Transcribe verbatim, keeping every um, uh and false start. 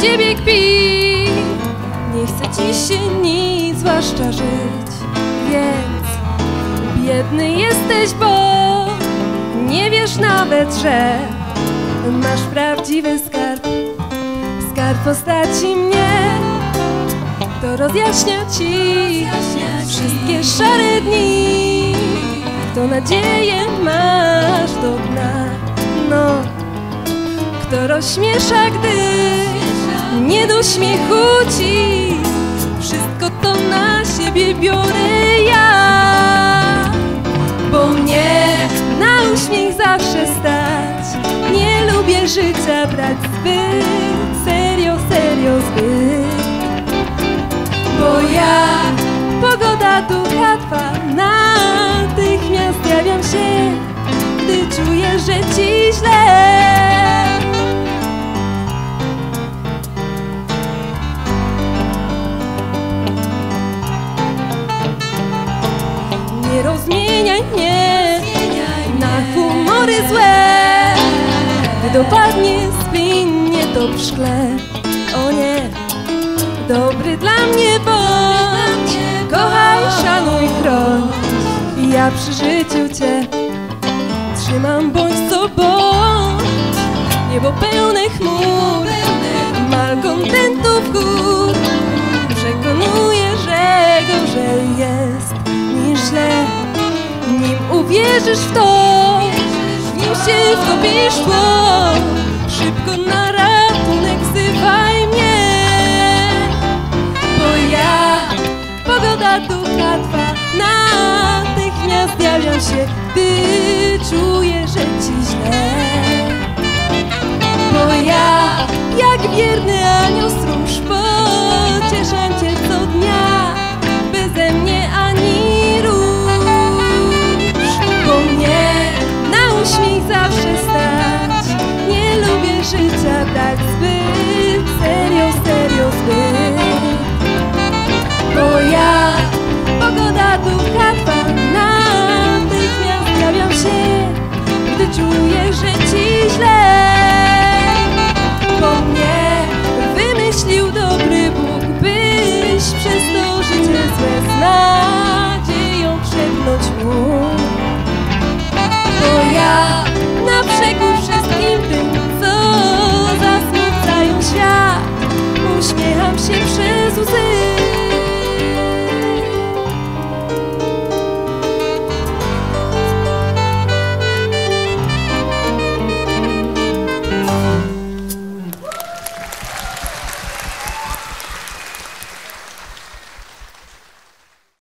ciebie kpi. Nie chce ci się nic, zwłaszcza żyć, więc biedny jesteś, bo nie wiesz nawet, że masz prawdziwy skarb. Skarb w postaci mnie, to rozjaśnia ci wszystkie szare dni. Kto nadzieję masz do dna, no, kto rozśmiesza, gdy nie do śmiechu ci. Wszystko to na siebie biorę ja, bo mnie na uśmiech zawsze stać. Nie lubię życia brać zbyt serio, serio zbyt, bo ja pogoda ducha twa, natychmiast zjawiam się, gdy czuję, że ci źle. Nie rozmieniaj mnie na humory złe, gdy dopadnie spin nie to w szkle. O nie, dobry dla mnie bądź, kochaj, szanuj, chroń. Ja przy życiu cię trzymam, bądź co bądź. Niebo pełne chmur, malkontentów gór. Przekonuję, że gorzej jest niż źle, nim uwierzysz w to, nim się wtopisz w tło. Szybko na ratunek wzywaj mnie, bo ja pogoda ducha twa, natychmiast zjawiam się, gdy czuję, że ci źle. Bo ja, jak wierny anioł stróż, pocieszam cię co dnia, beze mnie ani róż. Bo mnie na uśmiech zawsze stać. Nie lubię życia brać zbyt serio, serio zbyt, bo ja pogoda ducha twa, natychmiast zjawiam się, gdy czuję, że ci źle. Bo mnie wymyślił dobry Bóg, byś przez to życie złe z nadzieją przegnąć mógł. Bo ja na przekór wszystkim tym, co zasmucają świat, uśmiecham się przez łzy.